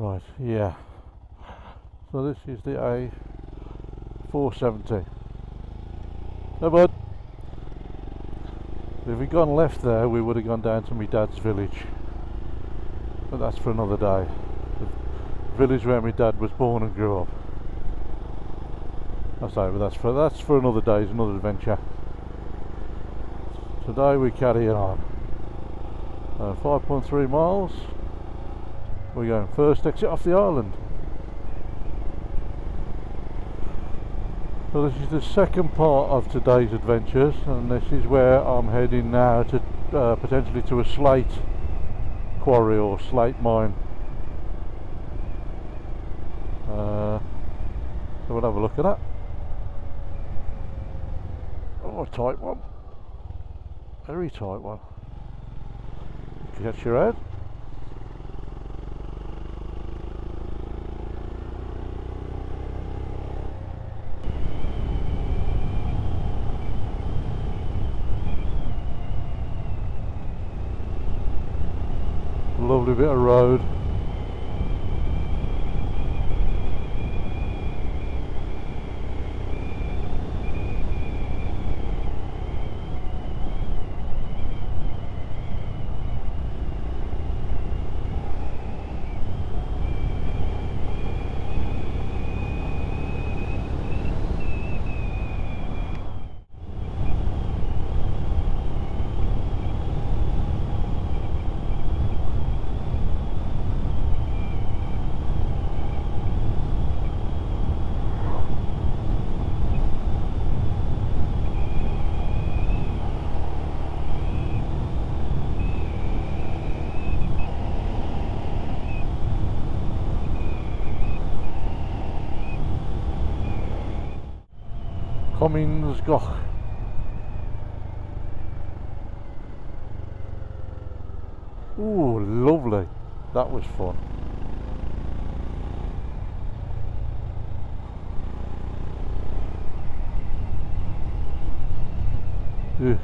Right, yeah. So this is the A470. Hey bud. If we'd gone left there, we would have gone down to my dad's village. But that's for another day. The village where my dad was born and grew up. That's right, but that's for another day, it's another adventure. Today we carry it on. 5.3 miles. We're going first exit off the island. So this is the second part of today's adventures, and this is where I'm heading now to potentially to a slate quarry or slate mine. So we'll have a look at that. Oh, a tight one. Very tight one. Catch your head. Lovely bit of road. Goch. Ooh, lovely. That was fun. Ugh.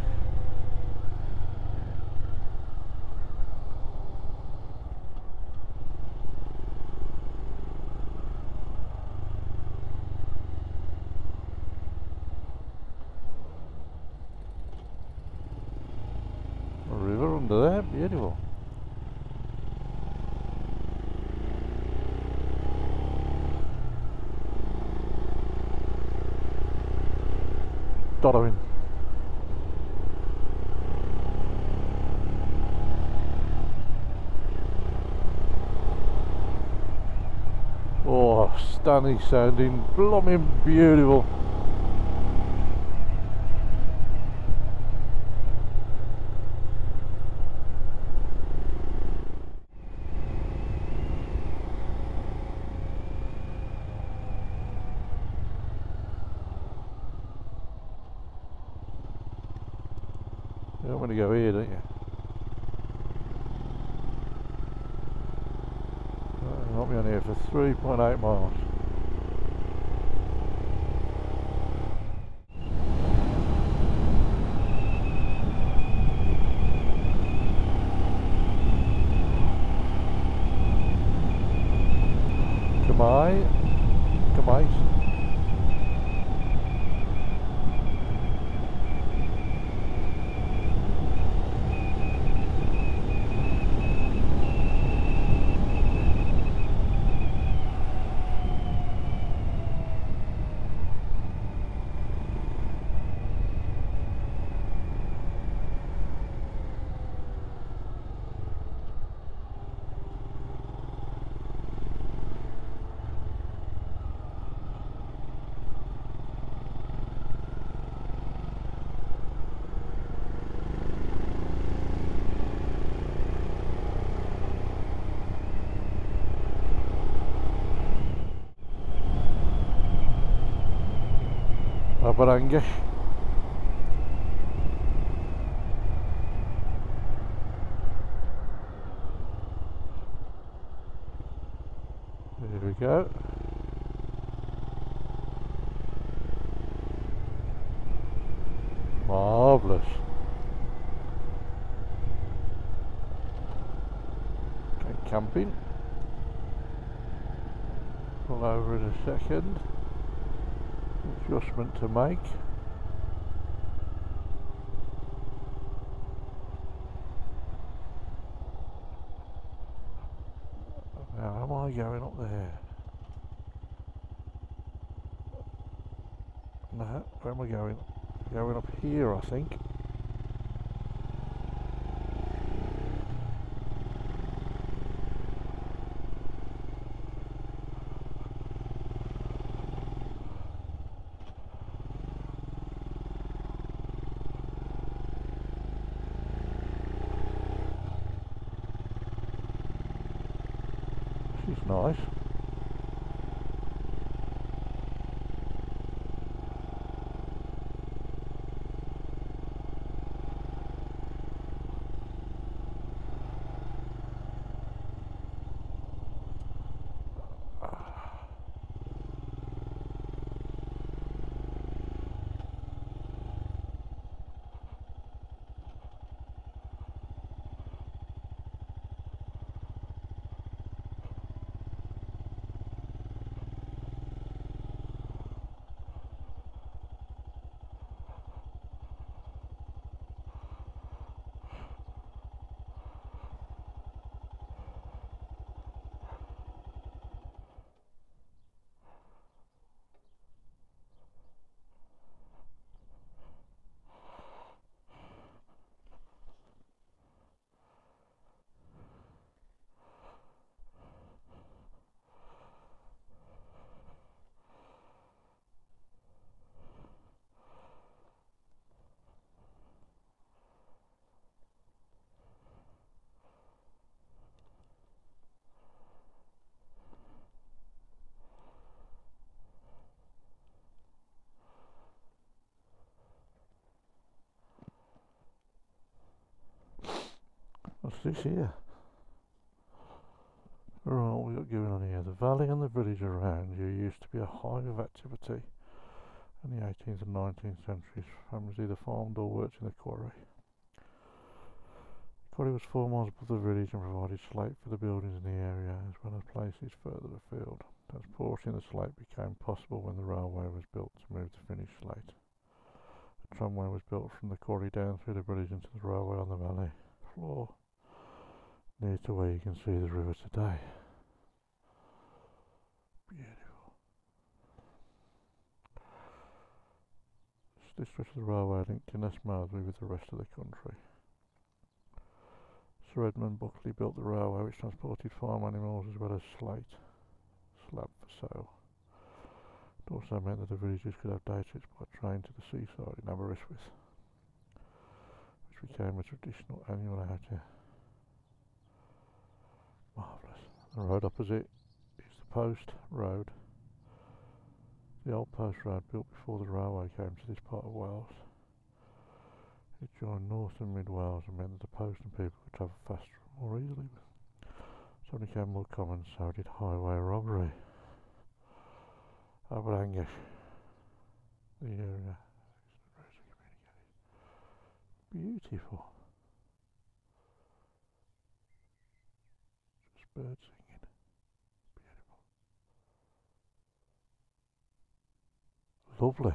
River under there, beautiful. Darwin. Oh, stunning sounding, blooming beautiful. You don't want to go here, don't you? I'll be on here for 3.8 miles. Come on. Come on. Aberangell. There we go. Marvellous. Okay, camping. pull over in a second. Adjustment to make. Now, am I going up there? No, where am I going? Going up here, I think. This is nice. What's this here? Right, what we got going on here? The valley and the village around you used to be a hive of activity in the 18th and 19th centuries. Families either farmed or worked in the quarry. The quarry was 4 miles above the village and provided slate for the buildings in the area as well as places further afield. Transporting the slate became possible when the railway was built to move the finished slate. A tramway was built from the quarry down through the village into the railway on the valley floor, near to where you can see the river today. Beautiful. This stretch of the railway linked Innesmarby with the rest of the country. Sir Edmund Buckley built the railway which transported farm animals as well as slate, slab for sale. It also meant that the villagers could have day trips by train to the seaside in Aberystwyth, which became a traditional annual outing. Marvellous. The road opposite is the Post Road. The old Post Road built before the railway came to this part of Wales. It joined North and Mid Wales and meant that the post and people could travel faster and more easily. So it became more common, so did highway robbery. Aberangell, the area, beautiful. Just birds singing, beautiful. Lovely.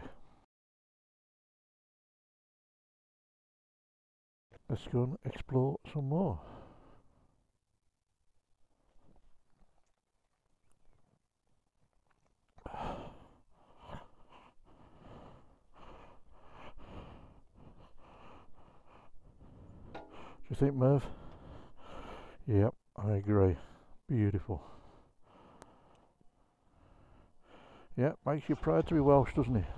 Let's go and explore some more. Do you think, Merv? Yep, I agree. Beautiful. Yep, makes you proud to be Welsh, doesn't it?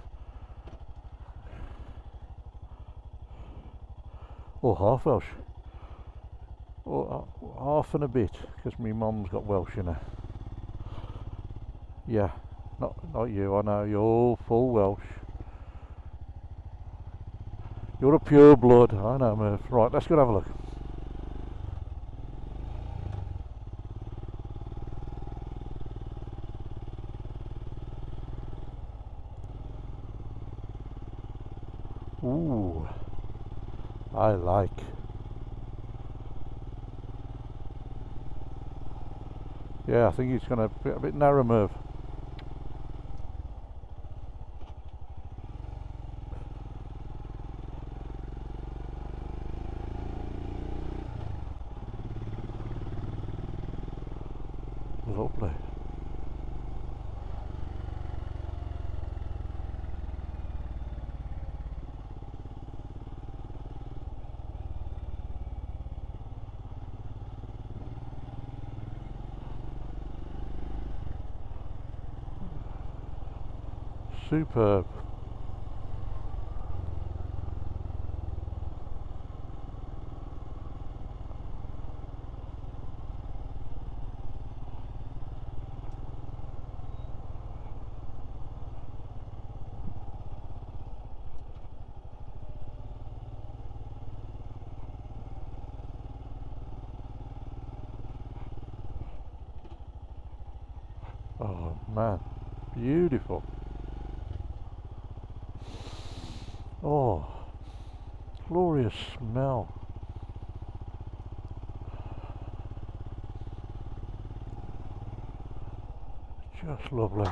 Or half Welsh. Or half and a bit, because my mum's got Welsh in her. Yeah, not you, I know, you're full Welsh. You're a pure blood, I know, Merv. Right, let's go and have a look. Ooh, I like. Yeah, I think it's going to be a bit narrow move. Lovely. Superb. Oh man, beautiful. Oh, glorious smell. Just lovely.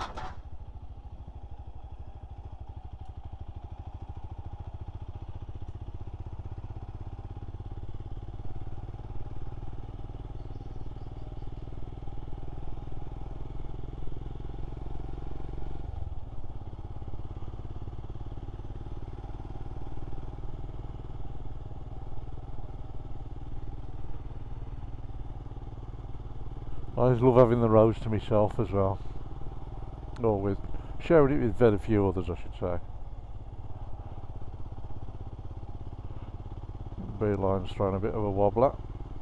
I always love having the roads to myself as well. Or sharing it with very few others, I should say. Beeline's throwing a bit of a wobbler.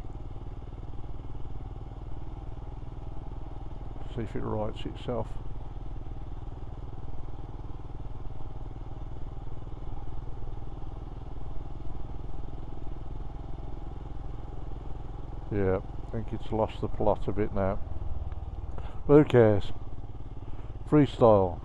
See if it rights itself. Yeah, I think it's lost the plot a bit now. But who cares? Freestyle.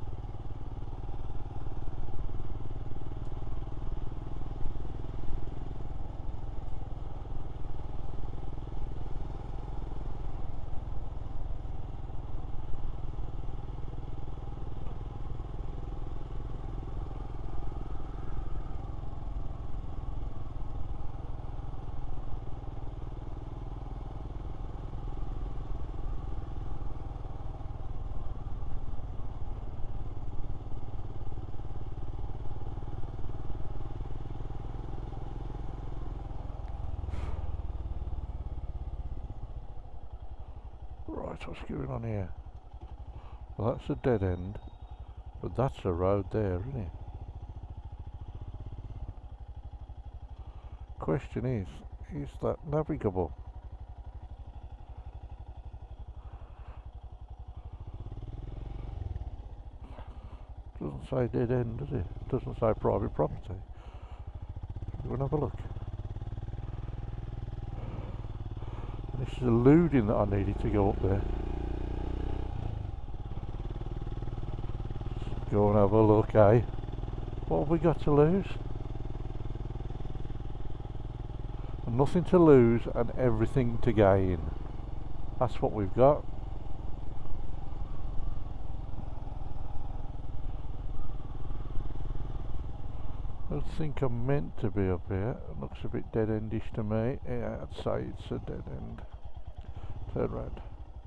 Right, what's going on here? Well, that's a dead end, but that's a road there, isn't it? Question is that navigable? Doesn't say dead end, does it? Doesn't say private property. We'll have a look. This is alluding that I needed to go up there. Let's go and have a look, eh? What have we got to lose? Nothing to lose and everything to gain. That's what we've got. I think I'm meant to be up here. It looks a bit dead-endish to me. Yeah, I'd say it's a dead end. Turn round.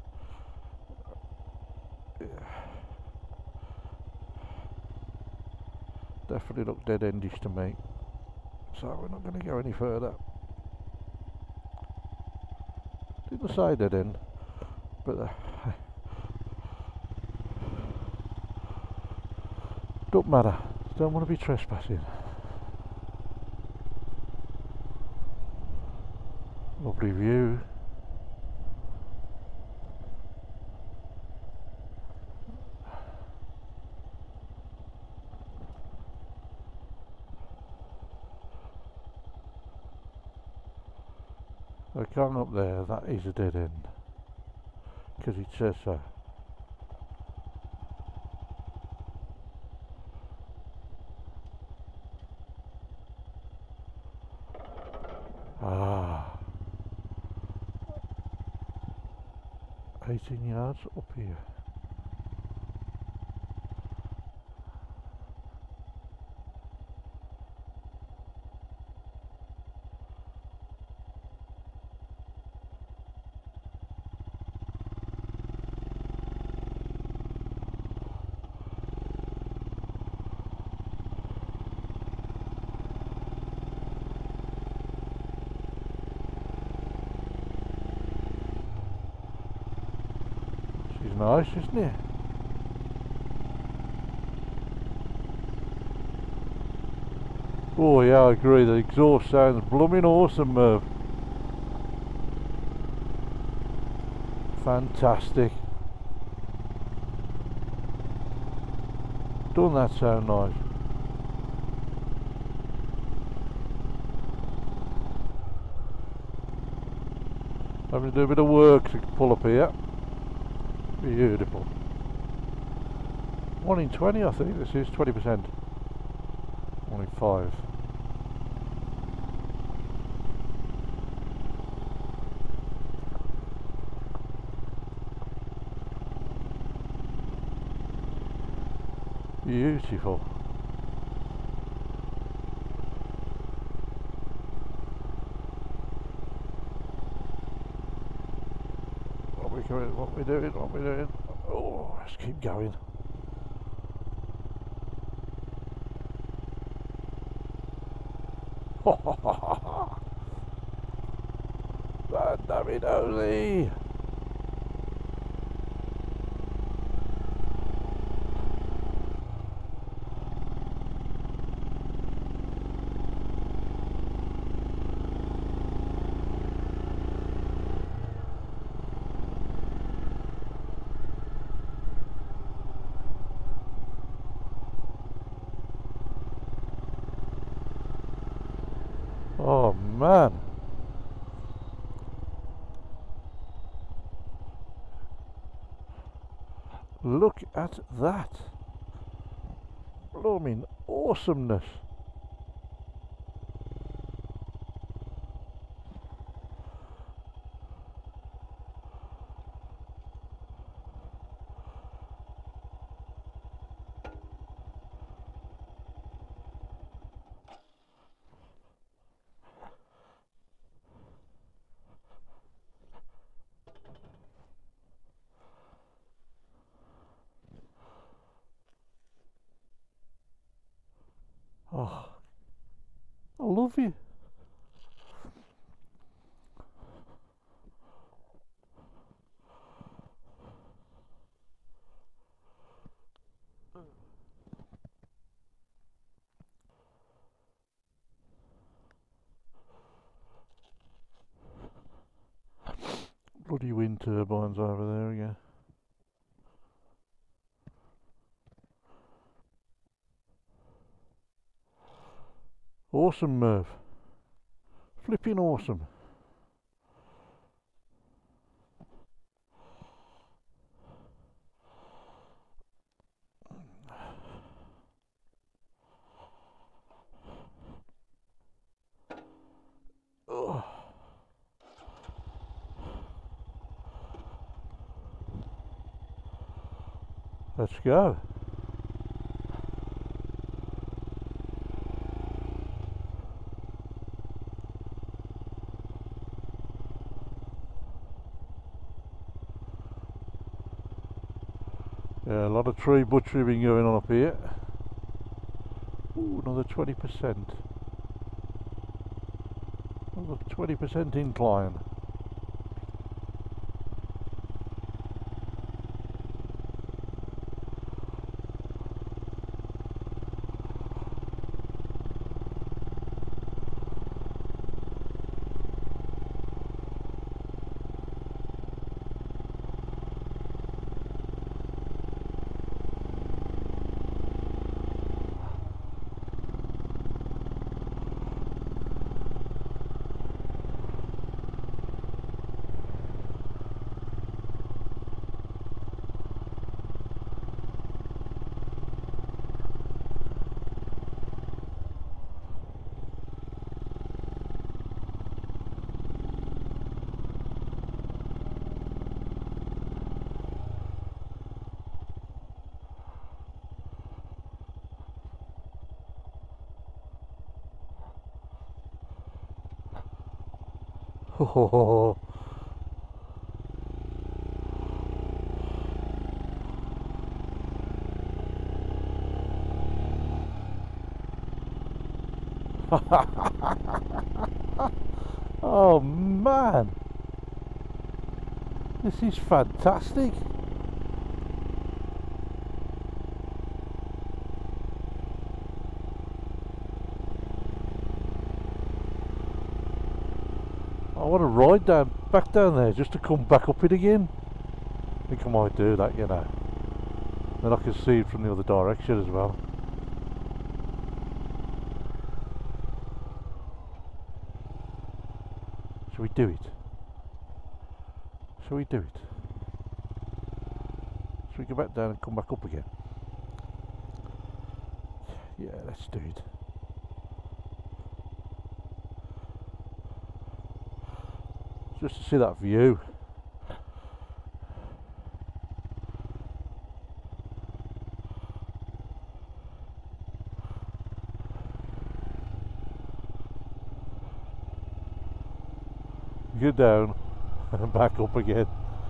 Yeah. Definitely look dead-endish to me. So we're not going to go any further. Didn't say dead end, but don't matter. Don't want to be trespassing. Lovely view. I can't up there, that is a dead end. Because it says so. Ah. 18 yards up here. Nice, isn't it? Oh yeah, I agree, the exhaust sounds blooming awesome, Merv. Fantastic. Doesn't that sound nice? Having to do a bit of work to pull up here. Beautiful. 1 in 20 I think this is, 20%. Only 5. Beautiful. What we doing? Oh, let's keep going. Damn it, Ozzy. Oh man, look at that, blooming awesomeness. Oh, I love you. Bloody wind turbines over there again. Awesome, Merv. Flipping awesome. Oh. Let's go. Yeah, a lot of tree butchery been going on up here. Ooh, another 20%. Another 20% incline. Oh, oh man, this is fantastic. I want to ride back down there just to come back up it again. I think I might do that, you know. Then I can see it from the other direction as well. Shall we do it? Shall we do it? Shall we go back down and come back up again? Yeah, let's do it. Just to see that view. Go down and back up again.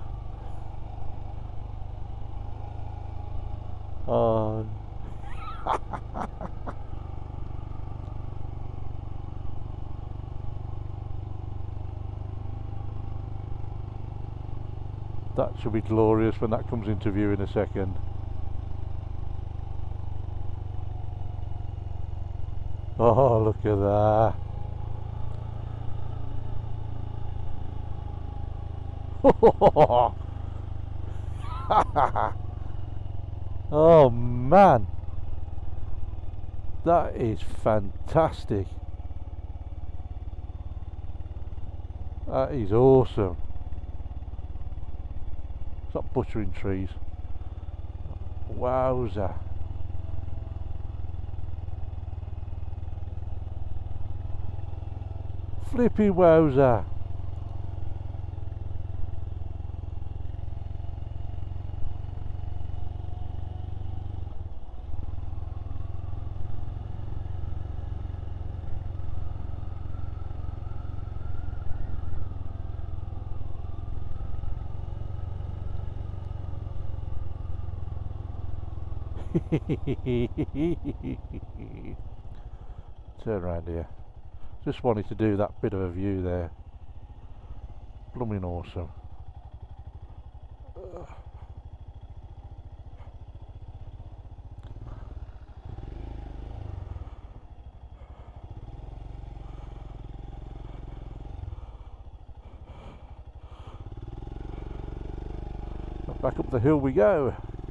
That should be glorious when that comes into view in a second. Oh, look at that. Oh man, that is fantastic. That is awesome. It's not buttering trees. Wowza. Flippy wowza. Turn around here. Just wanted to do that bit of a view there. Blooming awesome. Back up the hill we go.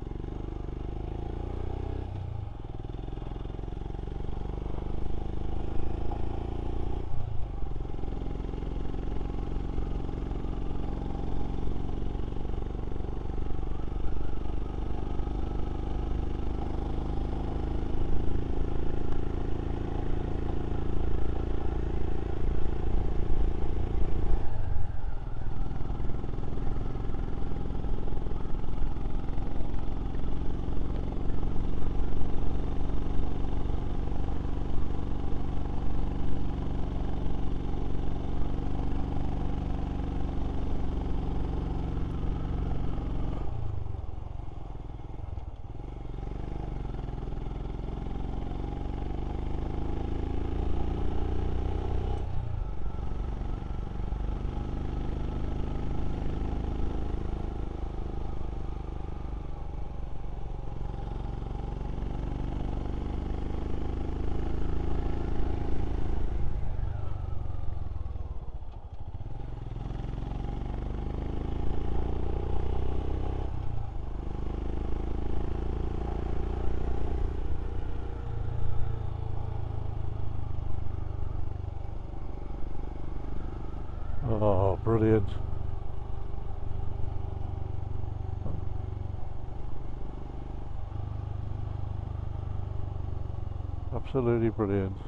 Oh, brilliant. Absolutely brilliant.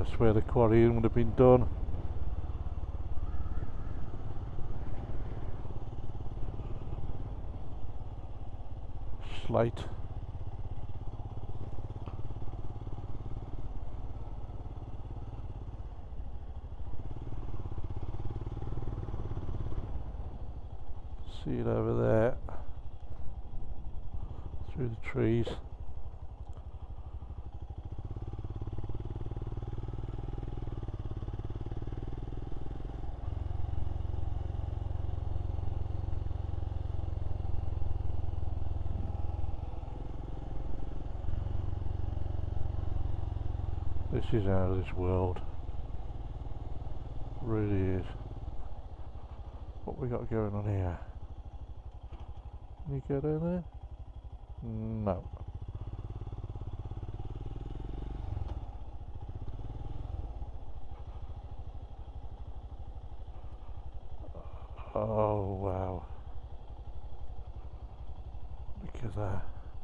That's where the quarrying would have been done. Slate. See it over there through the trees. This is out of this world. Really is. What we got going on here? Can you go down there? No. Oh wow. Look at that.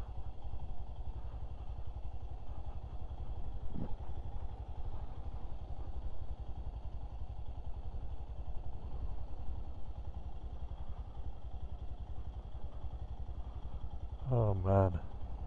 Oh man.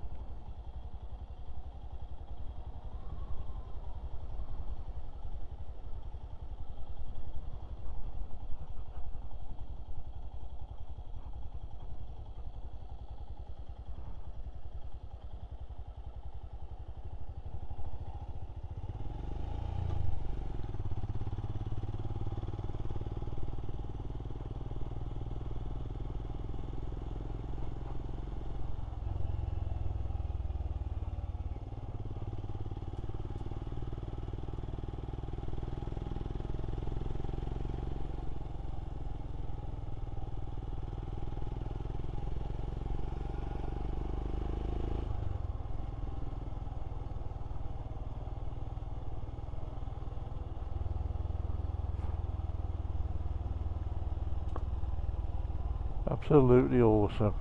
Absolutely awesome.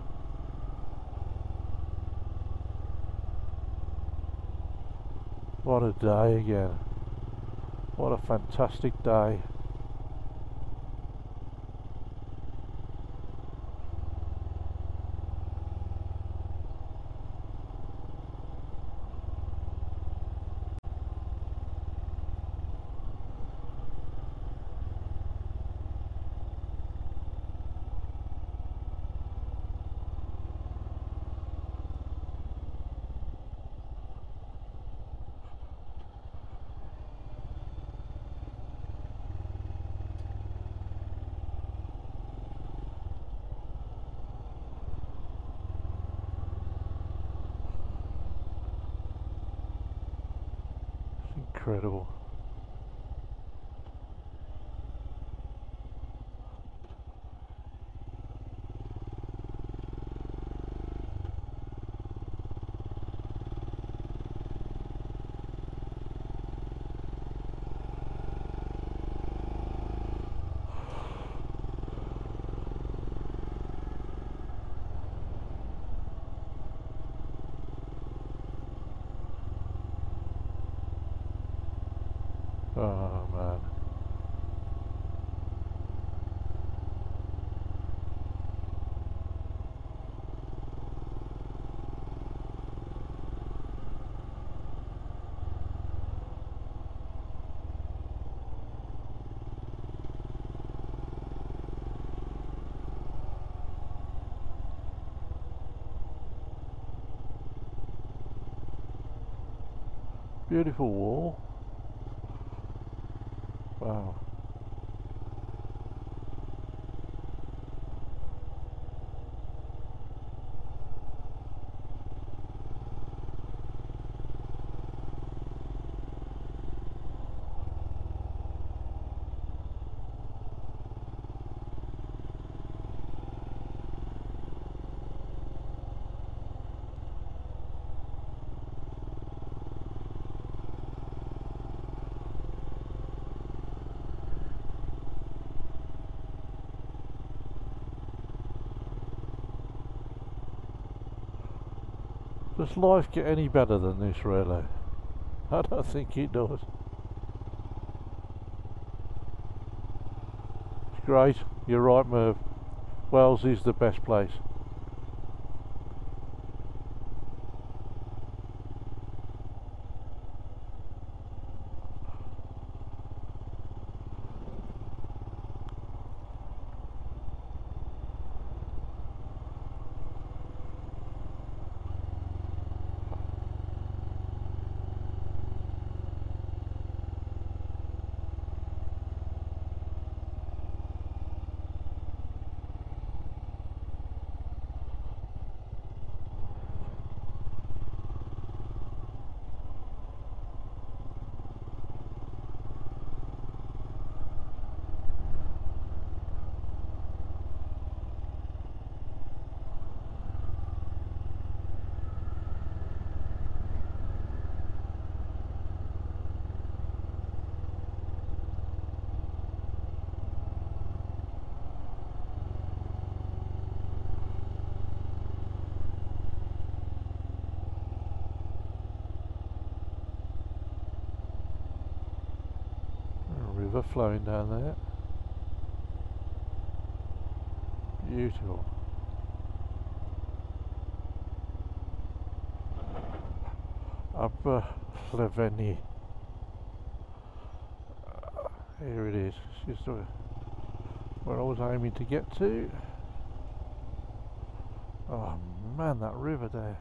What a day again. What a fantastic day. Incredible. Oh man. Beautiful wall. Wow. Does life get any better than this, really? I don't think it does. great. You're right, Merv. Wales is the best place. River flowing down there. Beautiful. Aberllefenni. Here it is. It's just where I was aiming to get to. Oh man, that river there.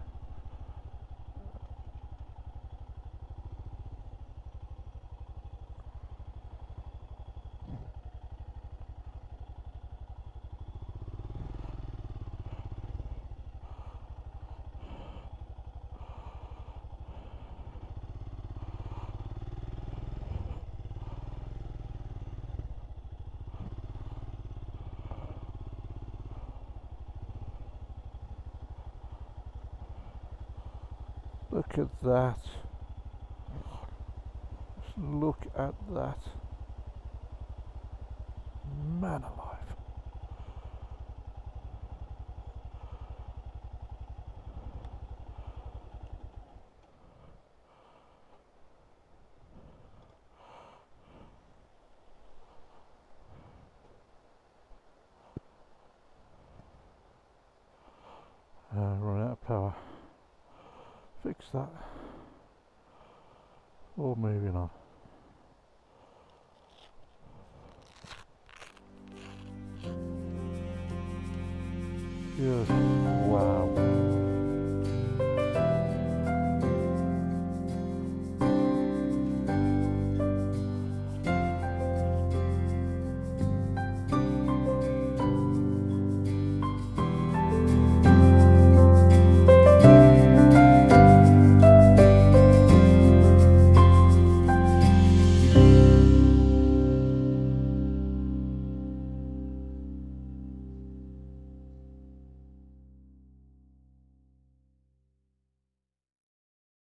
Look at that. Just look at that. Man alive. Run out of power. Fix that. Or moving on. Just wow.